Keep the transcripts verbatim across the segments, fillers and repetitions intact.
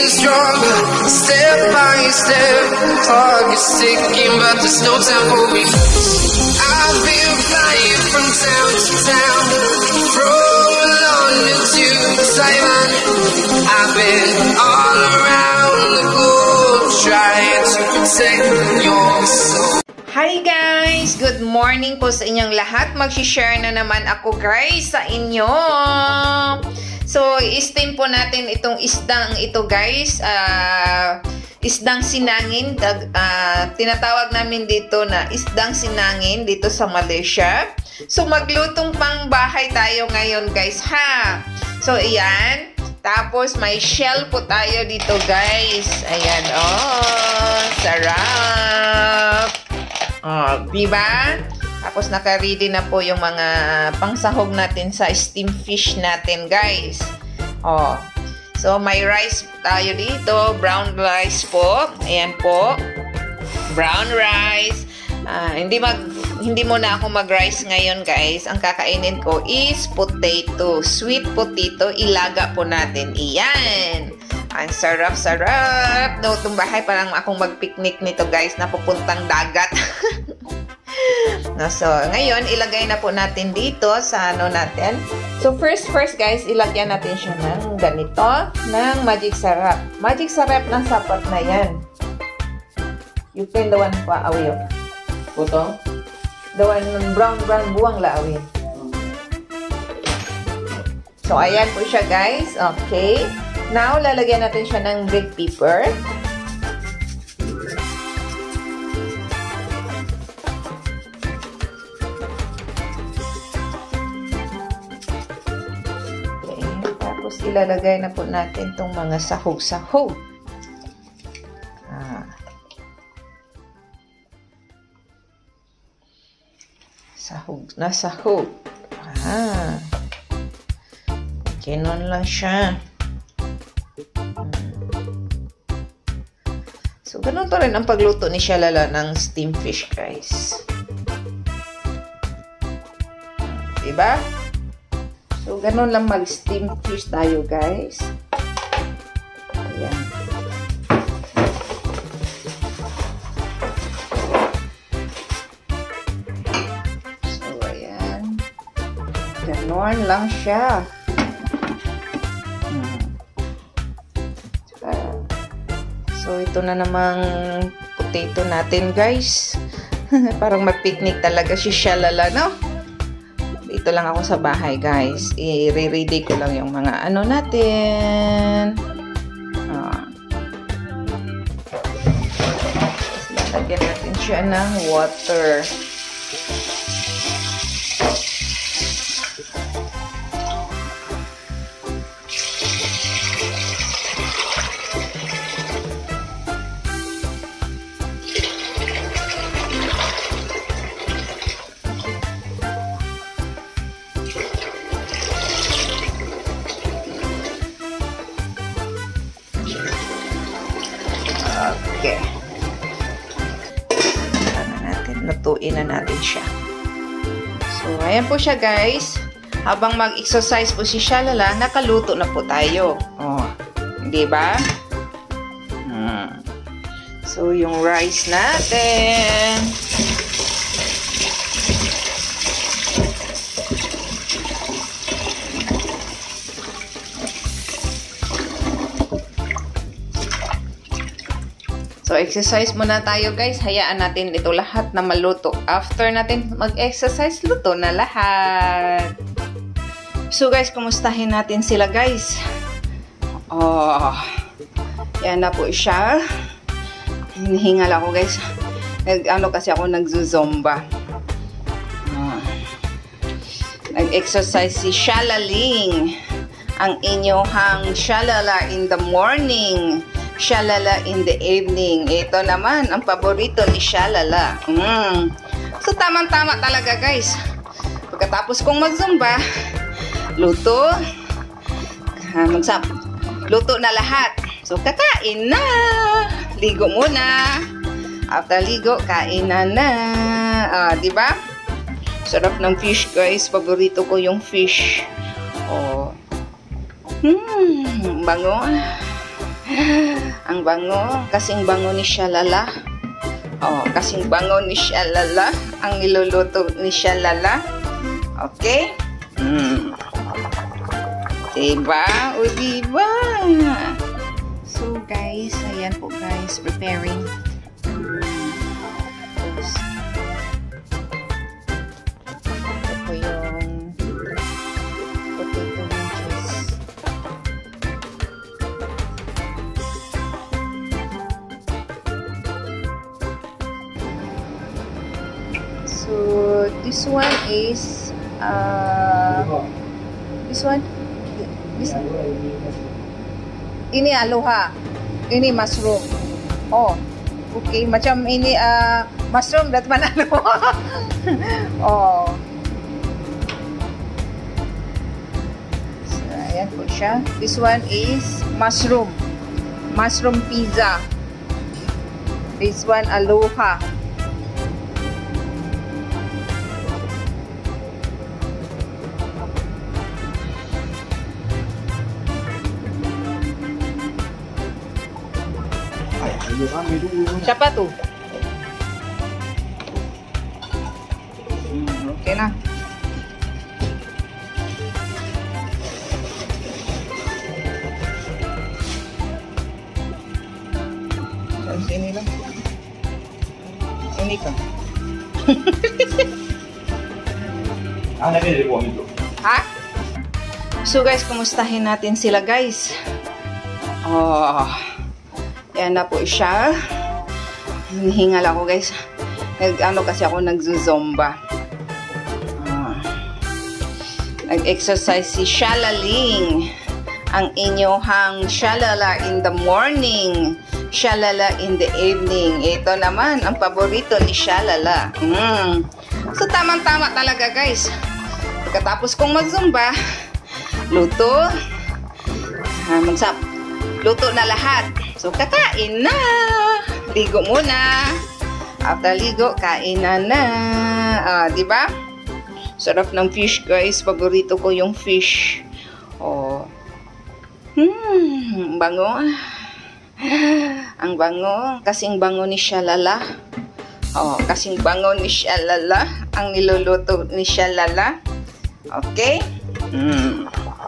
stronger, step by step. Heart is ticking, but there's no time for me. I've been flying from town to town, from London to Taiwan. I've been all around the globe, trying to protect your soul. Hi guys! Good morning po sa inyong lahat. Mag-share na naman ako guys sa inyo. So, i-steam po natin itong isdang ito guys. Uh, isdang sinangin. Uh, tinatawag namin dito na isdang sinangin dito sa Malaysia. So, maglutong pang bahay tayo ngayon guys ha. So, ayan. Tapos, may shell po tayo dito guys. Ayan. Oh, sarap. Oh, diba? Tapos naka-ready na po yung mga pangsahog natin sa steam fish natin, guys. Oh. So, may rice tayo dito. Brown rice po. Ayan po. Brown rice. Uh, hindi mag hindi muna ako mag-rice ngayon, guys. Ang kakainin ko is potato. Sweet potato. Ilaga po natin. Iyan. Ang sarap-sarap. No, itong bahay parang akong mag-picnic nito guys na pupuntang dagat. No, so, ngayon, ilagay na po natin dito sa ano natin. So, first, first guys, ilagyan natin siya ng ganito, ng magic sarap. Magic sarap ng sapat na yan. You can the one pa away. Puto? The one brown, brown, buwang la away. So, ayan po siya guys. Okay. Now, lalagyan natin siya ng black pepper. Okay. Tapos, ilalagay na po natin itong mga sahog-sahog. Ah. Sahog na sahog. Ah. Ganon lang siya. So, ganun pa rin ang pagluto ni Shalala ng steam fish, guys. Diba? So, ganun lang mag-steam fish tayo, guys. Ayan. So, ayan. Ganun lang siya. So, ito na namang potato natin, guys. Parang mag-picnic talaga si Shalala, no? Dito lang ako sa bahay, guys. I-ready ko lang yung mga ano natin. Ah. Lalagyan natin siya ng water. Okay. Ano natin? Lutuin na natin siya. So, ayan po siya guys. Habang mag-exercise po si Shalala, nakaluto na po tayo. Oh, di ba? Hmm. So, yung rice natin. So, exercise muna tayo guys. Hayaan natin ito lahat na maluto. After natin mag-exercise, luto na lahat. So guys, kumustahin natin sila guys. Oh, yan na po siya. Hinihingal ako guys. Nag, ano kasi ako nagzuzomba. Oh. Nag-exercise si Shalaling. Ang inyong Shalala in the morning. Shalala in the evening. Ito naman, ang paborito ni Shalala. Mm. So, tamang-tama talaga, guys. Pagkatapos kong mag-zumba, luto. Uh, magsap luto na lahat. So, kakain na. Ligo muna. After ligo, kain na na. Ah, diba? Sarap ng fish, guys. Paborito ko yung fish. Oh. Hmm, bango. Ang bango, kasing bango ni Shalala. Oh, kasing bango ni Shalala ang niluluto ni Shalala. Okay? Mm. Diba? O diba? So guys, ayan po guys, preparing. Oops. Ito po yung potato wedges. So this one is uh, this one this ini aloha, ini mushroom. Oh, okay, macam ini uh, mushroom dat man aloha. Oh, so ayan po siya. This one is mushroom, mushroom pizza. This one aloha. Siapa tuh? Hmm, oke okay na. Dari sini lang. Ini kan. Ha? So guys, kumustahin natin sila guys. Oh. Ayan na po siya. Hinihingal ako guys. Nag, ano kasi ako nagzuzomba. Ah. Nag-exercise si Shalaling. Ang inyohang Shalala in the morning. Shalala in the evening. Ito naman ang paborito ni Shalala. Mm. So tamang-tama talaga guys. Pagkatapos kong magzumba, luto. Ah, magsap. Luto na lahat. So, kakain na. Ligo muna. After ligo, kain na na. Ah, diba? Sarap ng fish, guys. Paborito ko yung fish. Oh. Hmm, bango. Ang bango. Kasing bango ni Shalala. Oh, kasing bango ni Shalala. Ang niluluto ni Shalala. Okay? Hmm.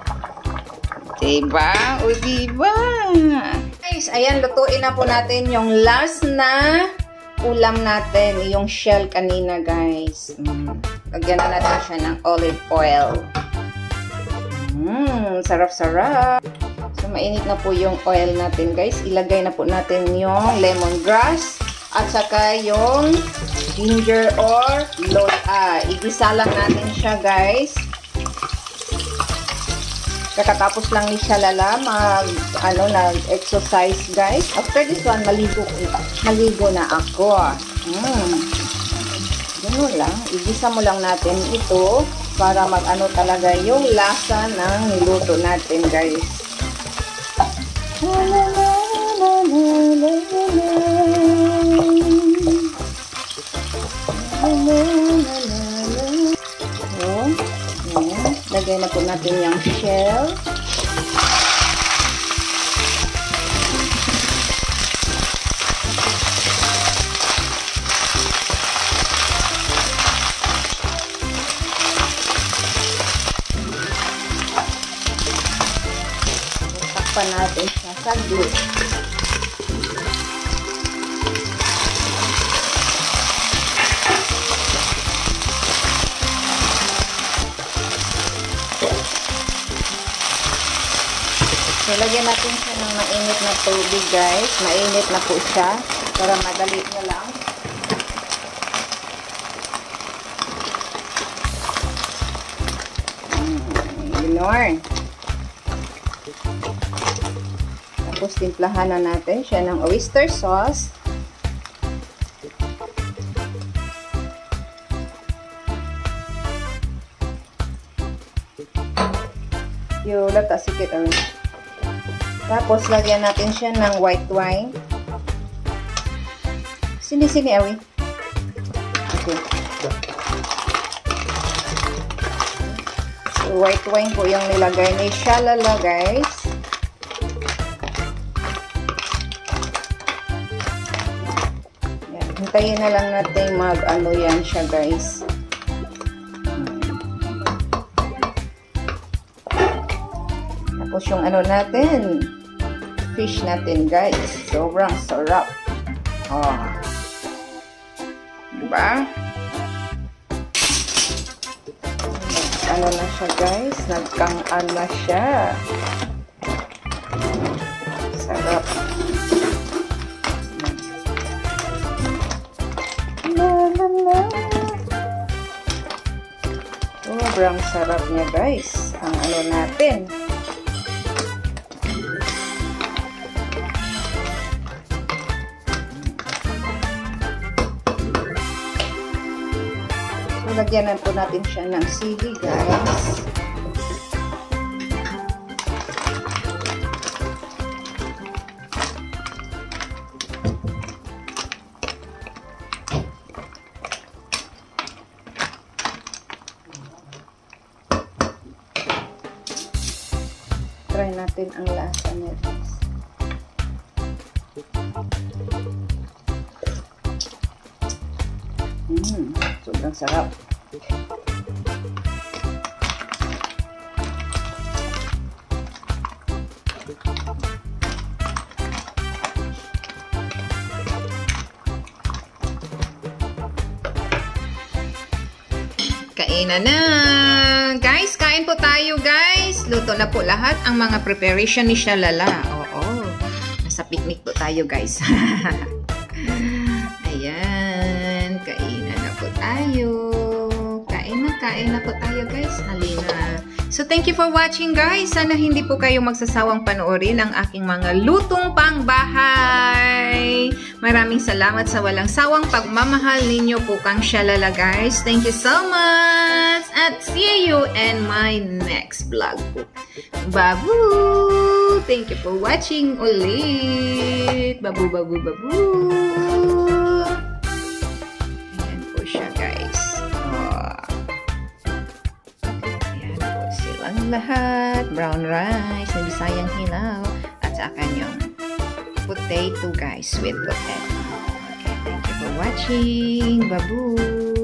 Diba? O diba? Guys, ayan, lutuin na po natin yung last na ulam natin. Yung shell kanina, guys. Mm. Lagyan na natin siya ng olive oil. Mmm, sarap-sarap. So, mainit na po yung oil natin, guys. Ilagay na po natin yung lemongrass at saka yung ginger or lola. Igisa lang natin siya, guys. Kakatapos lang ni Shalala mag ano nag-exercise guys. After this one, maligo maligo na ako. Hmm. Ganun lang. Igisa mo lang natin ito para mag-ano talaga yung lasa ng niluto natin guys. Lagay na po natin yung shell. Takpan natin sa saglit. So, lagyan natin siya ng mainit na tubig, guys. Mainit na po siya para madali na lang. Ginorn. Tapos, timplahan na natin siya ng oyster sauce. Yung lata sikit, awi. Tapos, lagyan natin siya ng white wine. Sini-sini, awi. Okay. So, white wine po yung nilagay ni Shalala, guys. Hintayin na lang natin mag-ano yan siya, guys. Tapos yung ano natin, fish natin, guys. Sobrang sarap. Oh. Diba? Ano na siya, guys? Nagkang-an na siya. Sarap. Sobrang sarap niya, guys. Ang ano natin. So, lagyan po natin siya ng sili, guys. Try natin ang lasa niya, guys. Mmm, sobrang sarap. Kainan na! Guys, kain po tayo, guys! Luto na po lahat ang mga preparation ni Shalala. Oo, nasa picnic po tayo, guys. Ayan, kainan na po tayo. Kain na, kain na po tayo, guys. Halina. So, thank you for watching, guys. Sana hindi po kayo magsasawang panoorin ang aking mga lutong pangbahay. Maraming salamat sa walang sawang pagmamahal ninyo po kang Shalala, guys. Thank you so much. At see you in my next vlog po. Babu! Thank you for watching ulit. Babu, babu, babu. Ayan po siya, guys. Oh. Ayan po silang lahat. Brown rice, may Bisayang hilaw, at saka yung potato, guys. Sweet potato. Okay, thank you for watching. Babu!